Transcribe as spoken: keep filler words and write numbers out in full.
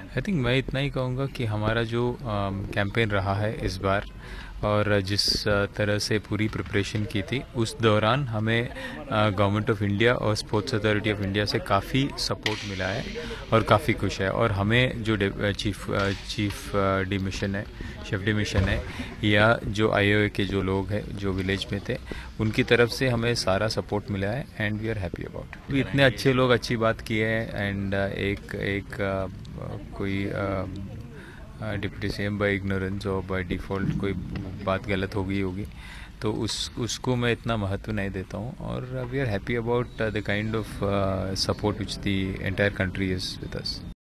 I think मैं इतना ही कहूँगा कि हमारा जो कैंपेन रहा है इस बार, और जिस तरह से पूरी प्रिपरेशन की थी, उस दौरान हमें गवर्नमेंट ऑफ इंडिया और स्पोर्ट्स अथॉरिटी ऑफ इंडिया से काफ़ी सपोर्ट मिला है और काफ़ी खुश है। और हमें जो चीफ चीफ डी मिशन है शेफ डी मिशन है, या जो आई ओ ए के जो लोग हैं जो विलेज में थे, उनकी तरफ से हमें सारा सपोर्ट मिला है and we are happy about. इतने अच्छे लोग अच्छी बात की है, एंड एक एक uh, कोई uh, deputy C M by ignorance और बाय डिफ़ॉल्ट कोई बात गलत हो गई होगी, तो उस उसको मैं इतना महत्व नहीं देता हूँ। और we are happy about the kind of support which the entire country is with us.